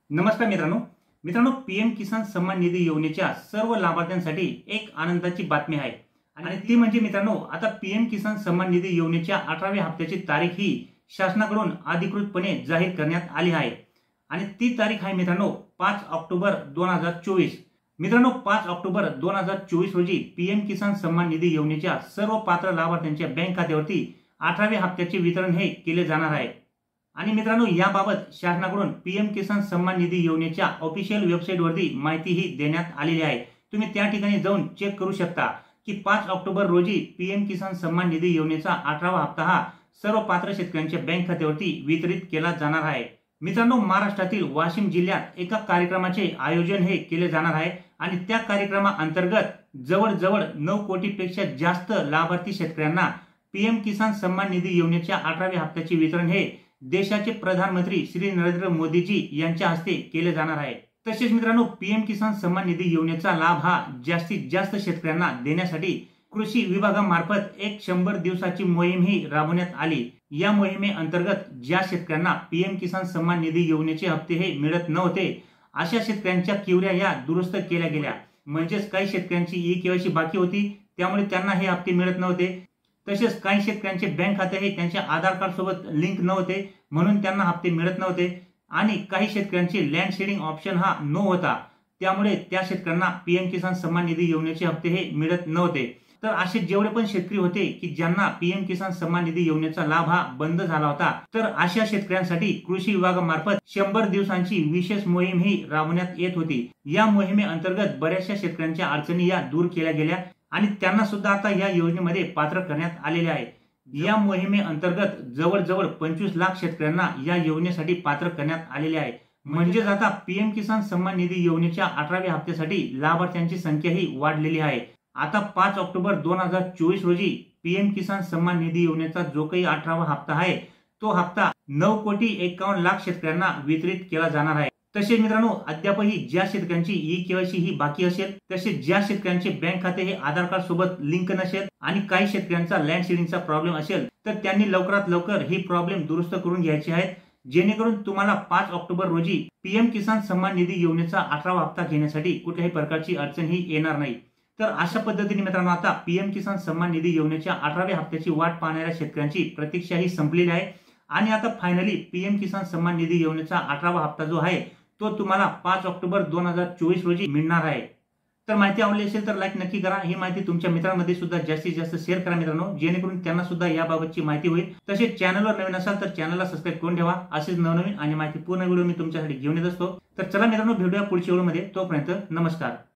नमस्कार मित्रांनो पीएम किसान सन्मान निधी योजनेच्या सर्व लाभार्थ्यांसाठी एक आनंदाची बातमी आहे आणि ती म्हणजे मित्रांनो आता पीएम किसान सन्मान निधी योजनेच्या 18व्या हप्त्याची तारीख ही शासनाकडून अधिकृतपणे जाहीर करण्यात आली आहे आणि ती तारीख आहे मित्रांनो 5 ऑक्टोबर 2024। मित्रांनो 5 ऑक्टोबर 2024 रोजी पीएम किसान सन्मान निधी योजनेच्या सर्व पात्र लाभार्थ्यांच्या बँक खात्यावरती 18व्या हप्त्याचे वितरण हे केले जाणार आहे। आणि मित्रांनो याबाबत शासनाकडून पीएम किसान सन्मान निधी योजनेच्या ऑफिशियल वेबसाईटवरती माहिती ही देण्यात आलेली आहे। तुम्ही त्या ठिकाणी जाऊन चेक करू शकता की 5 ऑक्टोबर रोजी पीएम किसान सन्मान निधी योजनेचा 18वा हप्ता हा सर्व पात्र शेतकऱ्यांच्या बँक खात्यावरती वितरित केला जाणार आहे। मित्रांनो महाराष्ट्रातील वाशिम जिल्ह्यात एका कार्यक्रमाचे आयोजन हे केले जाणार आहे आणि त्या कार्यक्रमाअंतर्गत जवळजवळ 9 कोटीपेक्षा जास्त लाभार्थी शेतकऱ्यांना पीएम किसान सन्मान निधी योजनेच्या 18व्या हप्त्याचे वितरण हे देशाचे प्रधानमंत्री श्री नरेंद्र मोदीजी यांच्या हस्ते केले जाणार आहे। तसेच मित्रांनो पीएम किसान सन्मान निधी योजनेचा लाभ हा जास्तीत जास्त शेतकऱ्यांना देण्यासाठी कृषी विभागामार्फत एक 100 दिवसाची मोहीम ही राबवण्यात आली। या मोहिमेअंतर्गत ज्या शेतकऱ्यांना पीएम किसान सन्मान निधी योजनेचे हप्ते हे मिळत नव्हते अशा शेतकऱ्यांच्या किवऱ्या या दुरुस्त केल्या गेल्या। म्हणजेच काही शेतकऱ्यांची ई-केवायसी बाकी होती त्यामुळे त्यांना हे हप्ते मिळत नव्हते। तसेच काही शेतकऱ्यांचे बँक खाते हे त्यांच्या आधार कार्ड सोबत लिंक नव्हते म्हणून त्यांना हप्ते मिळत नव्हते आणि काही शेतकऱ्यांचे लँड शेडिंग ऑप्शन हा नो होता त्यामुळे त्या शेतकऱ्यांना पीएम किसान सन्मान निधी योजनेचे हप्ते हे मिळत नव्हते। तर असे जेवढे पण शेतकरी होते की ज्यांना पीएम किसान सन्मान निधी योजनेचा लाभ हा बंद झाला होता तर अशा शेतकऱ्यांसाठी कृषी विभागामार्फत 100 दिवसांची विशेष मोहीम ही राबवण्यात येत होती। या मोहिमेअंतर्गत बऱ्याचशा शेतकऱ्यांच्या अडचणी या दूर केल्या गेल्या आणि त्यांना सुद्धा आता या योजनेमध्ये पात्र करण्यात आलेले आहे। या मोहिमेअंतर्गत जवळजवळ 25 लाख शेतकऱ्यांना या योजनेसाठी पात्र करण्यात आलेले आहे। म्हणजेच आता पीएम किसान सन्मान निधी योजनेच्या 18व्या हप्त्यासाठी लाभार्थ्यांची संख्या ही वाढलेली आहे। आता 5 ऑक्टोबर 2024 रोजी पीएम किसान सन्मान निधी योजनेचा जो काही 18वा हप्ता आहे तो हप्ता 9,51,00,000 शेतकऱ्यांना वितरित केला जाणार आहे। तसेच मित्रांनो अद्यापही ज्या शेतकऱ्यांची ई-केवायसी ही बाकी असेल तसेच ज्या शेतकऱ्यांचे बँक खाते हे आधार कार्ड सोबत लिंक नसेल आणि काही शेतकऱ्यांचा लँड शेडिंगचा प्रॉब्लेम असेल तर त्यांनी लवकरात लवकर ही प्रॉब्लेम दुरुस्त करून घ्यायची आहे जेणेकरून तुम्हाला 5 ऑक्टोबर रोजी पीएम किसान सन्मान निधी योजनेचा 18वा हप्ता घेण्यासाठी कुठल्याही प्रकारची अडचण ही येणार नाही। तर अशा पद्धतीने मित्रांनो आता पीएम किसान सन्मान निधी योजनेच्या 18व्या हप्त्याची वाट पाहणाऱ्या शेतकऱ्यांची प्रतीक्षा ही संपलेली आहे आणि आता फायनली पीएम किसान सन्मान निधी योजनेचा 18वा हप्ता जो आहे तो तुम्हाला 5 ऑक्टोबर 2024 रोजी मिळणार आहे। तर माहिती आवडली असेल तर लाईक नक्की करा। ही माहिती तुमच्या मित्रांमध्ये सुद्धा जास्तीत जास्त शेअर करा मित्रांनो जेणेकरून त्यांना सुद्धा याबाबतची माहिती होईल। तसेच चॅनलवर नवीन असाल तर चॅनलला सबस्क्राईब करून ठेवा। असेच नवनवीन आणि माहितीपूर्ण व्हिडिओ मी तुमच्यासाठी घेऊन येत असतो। तर चला मित्रांनो भेटूया पुढच्या व्हिडिओमध्ये, तोपर्यंत नमस्कार।